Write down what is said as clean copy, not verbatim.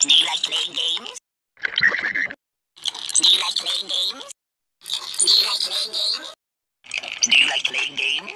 Do you like playing games? Do you like playing games? Do you like playing games? Do you like playing games?